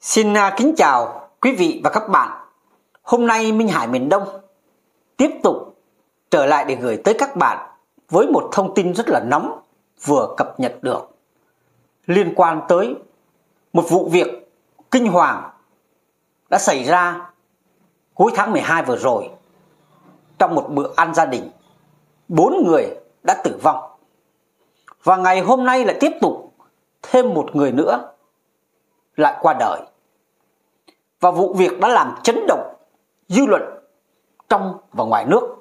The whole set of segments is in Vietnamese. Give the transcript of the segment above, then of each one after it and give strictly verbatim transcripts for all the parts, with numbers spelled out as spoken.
Xin kính chào quý vị và các bạn. Hôm nay Minh Hải miền Đông tiếp tục trở lại để gửi tới các bạn với một thông tin rất là nóng vừa cập nhật được liên quan tới một vụ việc kinh hoàng đã xảy ra cuối tháng mười hai vừa rồi. Trong một bữa ăn gia đình, bốn người đã tử vong. Và ngày hôm nay lại tiếp tục thêm một người nữa lại qua đời. Và vụ việc đã làm chấn động dư luận trong và ngoài nước.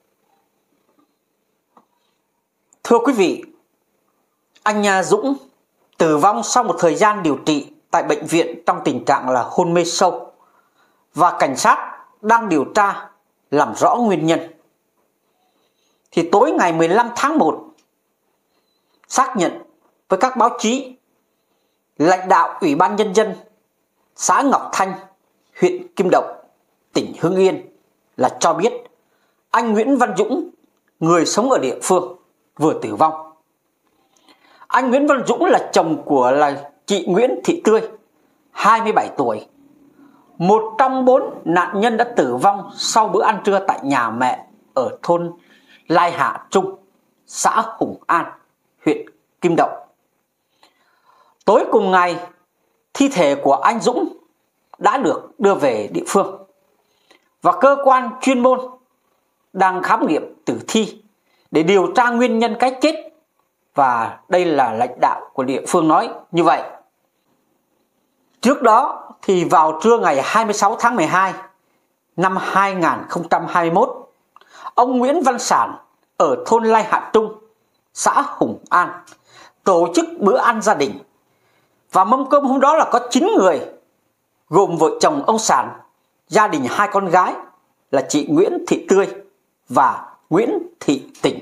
Thưa quý vị, anh Dũng tử vong sau một thời gian điều trị tại bệnh viện trong tình trạng là hôn mê sâu, và cảnh sát đang điều tra làm rõ nguyên nhân. Thì tối ngày mười lăm tháng một, xác nhận với các báo chí, lãnh đạo Ủy ban Nhân dân xã Ngọc Thanh, huyện Kim Động, tỉnh Hưng Yên là cho biết anh Nguyễn Văn Dũng, người sống ở địa phương, vừa tử vong. Anh Nguyễn Văn Dũng là chồng của là chị Nguyễn Thị Tươi, hai mươi bảy tuổi, một trong bốn nạn nhân đã tử vong sau bữa ăn trưa tại nhà mẹ ở thôn Lai Hạ Trung, xã Hùng An, huyện Kim Động. Tối cùng ngày, thi thể của anh Dũng đã được đưa về địa phương và cơ quan chuyên môn đang khám nghiệm tử thi để điều tra nguyên nhân cái chết. Và đây là lãnh đạo của địa phương nói như vậy. Trước đó thì vào trưa ngày hai mươi sáu tháng mười hai năm hai nghìn không trăm hai mươi mốt, ông Nguyễn Văn Sản ở thôn Lai Hạ Trung, xã Hùng An tổ chức bữa ăn gia đình. Và mâm cơm hôm đó là có chín người, gồm vợ chồng ông Sản, gia đình hai con gái là chị Nguyễn Thị Tươi và Nguyễn Thị Tỉnh.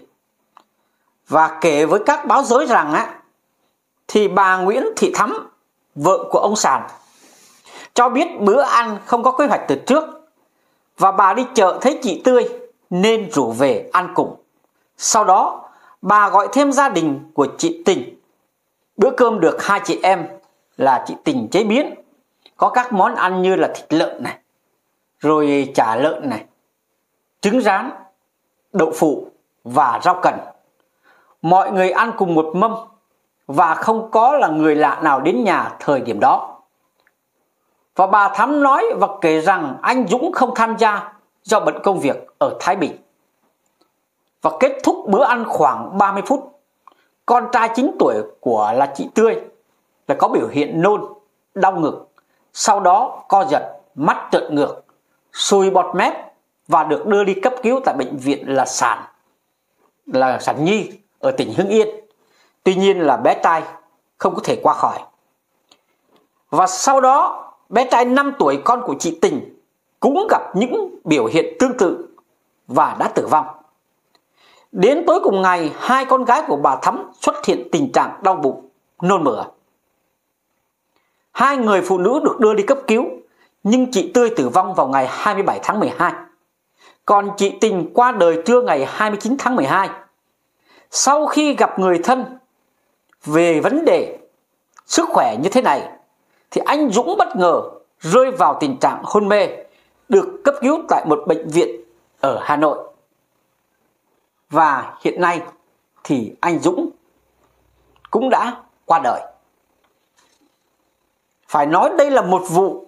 Và kể với các báo giới rằng á, thì bà Nguyễn Thị Thắm, vợ của ông Sản, cho biết bữa ăn không có kế hoạch từ trước, và bà đi chợ thấy chị Tươi nên rủ về ăn cùng. Sau đó bà gọi thêm gia đình của chị Tình. Bữa cơm được hai chị em là chị Tình chế biến, có các món ăn như là thịt lợn này, rồi chả lợn này, trứng rán, đậu phụ và rau cần. Mọi người ăn cùng một mâm và không có là người lạ nào đến nhà thời điểm đó. Và bà Thắm nói và kể rằng anh Dũng không tham gia do bận công việc ở Thái Bình. Và kết thúc bữa ăn khoảng ba mươi phút, con trai chín tuổi của là chị Tươi là có biểu hiện nôn, đau ngực, sau đó co giật, mắt trợn ngược, sùi bọt mép và được đưa đi cấp cứu tại bệnh viện là Sản là Sản Nhi ở tỉnh Hưng Yên. Tuy nhiên là bé trai không có thể qua khỏi. Và sau đó bé trai năm tuổi, con của chị Tình, cũng gặp những biểu hiện tương tự và đã tử vong. Đến tối cùng ngày, hai con gái của bà Thắm xuất hiện tình trạng đau bụng, nôn mửa. Hai người phụ nữ được đưa đi cấp cứu, nhưng chị Tươi tử vong vào ngày hai mươi bảy tháng mười hai. Còn chị Tình qua đời trưa ngày hai mươi chín tháng mười hai. Sau khi gặp người thân về vấn đề sức khỏe như thế này, thì anh Dũng bất ngờ rơi vào tình trạng hôn mê, được cấp cứu tại một bệnh viện ở Hà Nội. Và hiện nay thì anh Dũng cũng đã qua đời. Phải nói đây là một vụ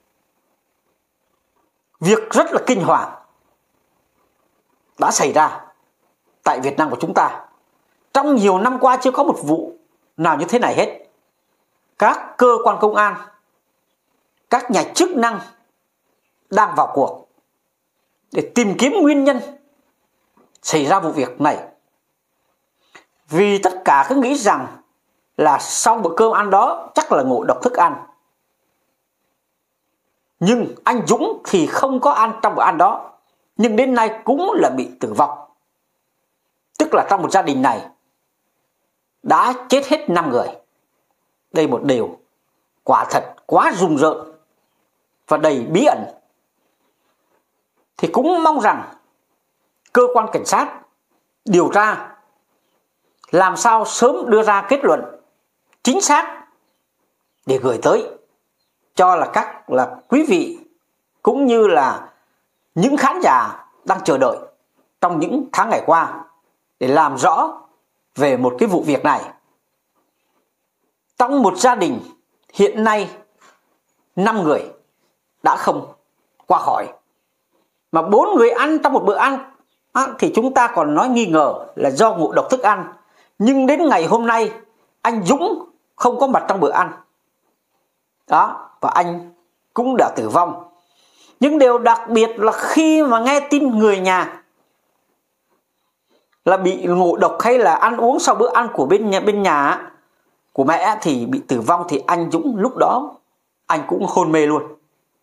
việc rất là kinh hoàng đã xảy ra tại Việt Nam của chúng ta. Trong nhiều năm qua chưa có một vụ nào như thế này hết. Các cơ quan công an, các nhà chức năng đang vào cuộc để tìm kiếm nguyên nhân xảy ra vụ việc này. Vì tất cả cứ nghĩ rằng là sau bữa cơm ăn đó chắc là ngộ độc thức ăn. Nhưng anh Dũng thì không có ăn trong bữa ăn đó, nhưng đến nay cũng là bị tử vong. Tức là trong một gia đình này đã chết hết năm người. Đây một điều quả thật quá rùng rợn và đầy bí ẩn. Thì cũng mong rằng cơ quan cảnh sát điều tra làm sao sớm đưa ra kết luận chính xác để gửi tới cho là các là quý vị cũng như là những khán giả đang chờ đợi trong những tháng ngày qua để làm rõ về một cái vụ việc này. Trong một gia đình hiện nay năm người đã không qua khỏi, mà bốn người ăn trong một bữa ăn à, thì chúng ta còn nói nghi ngờ là do ngộ độc thức ăn. Nhưng đến ngày hôm nay anh Dũng không có mặt trong bữa ăn đó, và anh cũng đã tử vong. Nhưng điều đặc biệt là khi mà nghe tin người nhà là bị ngộ độc hay là ăn uống sau bữa ăn của bên nhà, bên nhà của mẹ thì bị tử vong, thì anh Dũng lúc đó anh cũng hôn mê luôn.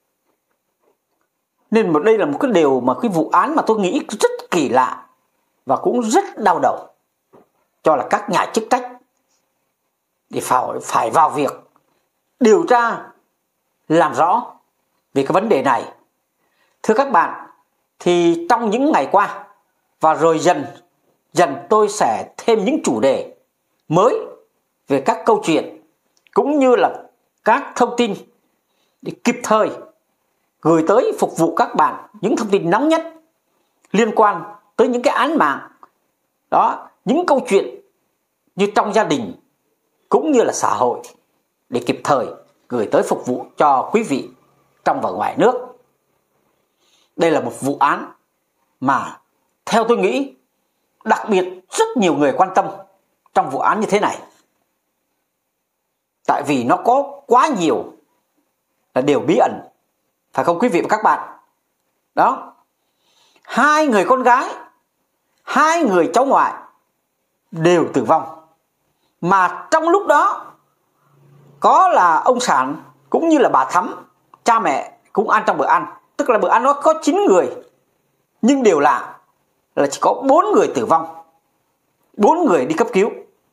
Nên một đây là một cái điều mà cái vụ án mà tôi nghĩ rất kỳ lạ và cũng rất đau đầu, cho là các nhà chức trách để phải, phải vào việc điều tra làm rõ về cái vấn đề này. Thưa các bạn, thì trong những ngày qua và rồi dần dần tôi sẽ thêm những chủ đề mới về các câu chuyện cũng như là các thông tin để kịp thời gửi tới phục vụ các bạn những thông tin nóng nhất liên quan tới những cái án mạng đó, những câu chuyện như trong gia đình cũng như là xã hội, để kịp thời gửi tới phục vụ cho quý vị trong và ngoài nước. Đây là một vụ án mà theo tôi nghĩ đặc biệt rất nhiều người quan tâm trong vụ án như thế này, tại vì nó có quá nhiều là điều bí ẩn, phải không quý vị và các bạn? Đó, hai người con gái, hai người cháu ngoại đều tử vong, mà trong lúc đó có là ông Sản cũng như là bà Thắm, cha mẹ cũng ăn trong bữa ăn. Tức là bữa ăn nó có chín người, nhưng điều lạ là chỉ có bốn người tử vong, bốn người đi cấp cứu.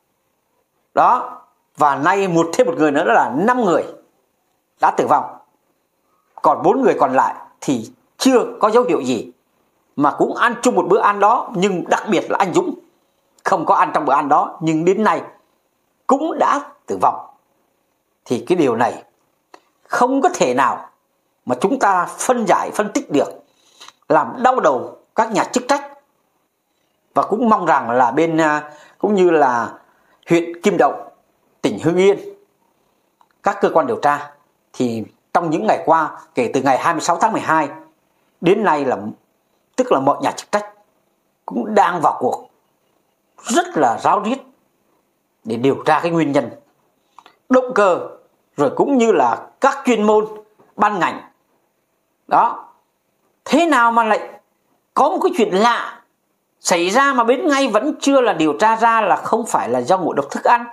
Đó, và nay một thêm một người nữa là năm người đã tử vong. Còn bốn người còn lại thì chưa có dấu hiệu gì, mà cũng ăn chung một bữa ăn đó. Nhưng đặc biệt là anh Dũng không có ăn trong bữa ăn đó, nhưng đến nay cũng đã tử vong. Thì cái điều này không có thể nào mà chúng ta phân giải, phân tích được, làm đau đầu các nhà chức trách. Và cũng mong rằng là bên cũng như là huyện Kim Động, tỉnh Hưng Yên, các cơ quan điều tra thì trong những ngày qua, kể từ ngày hai mươi sáu tháng mười hai đến nay, là tức là mọi nhà chức trách cũng đang vào cuộc rất là ráo riết để điều tra cái nguyên nhân, động cơ, rồi cũng như là các chuyên môn ban ngành. Đó, thế nào mà lại có một cái chuyện lạ xảy ra mà đến nay vẫn chưa là điều tra ra là không phải là do ngộ độc thức ăn,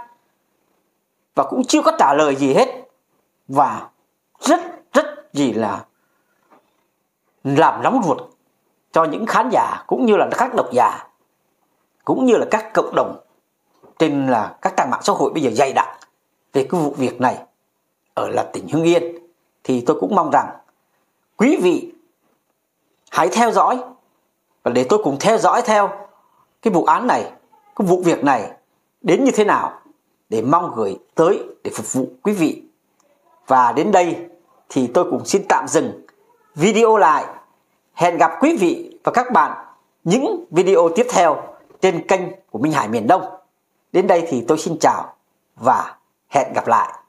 và cũng chưa có trả lời gì hết, và rất rất gì là làm nóng ruột cho những khán giả cũng như là các độc giả cũng như là các cộng đồng trên là các trang mạng xã hội bây giờ dày đặc về cái vụ việc này ở là tỉnh Hưng Yên. Thì tôi cũng mong rằng quý vị hãy theo dõi và để tôi cùng theo dõi theo cái vụ án này, cái vụ việc này đến như thế nào, để mong gửi tới để phục vụ quý vị. Và đến đây thì tôi cũng xin tạm dừng video lại. Hẹn gặp quý vị và các bạn những video tiếp theo trên kênh của Minh Hải Miền Đông. Đến đây thì tôi xin chào và hẹn gặp lại.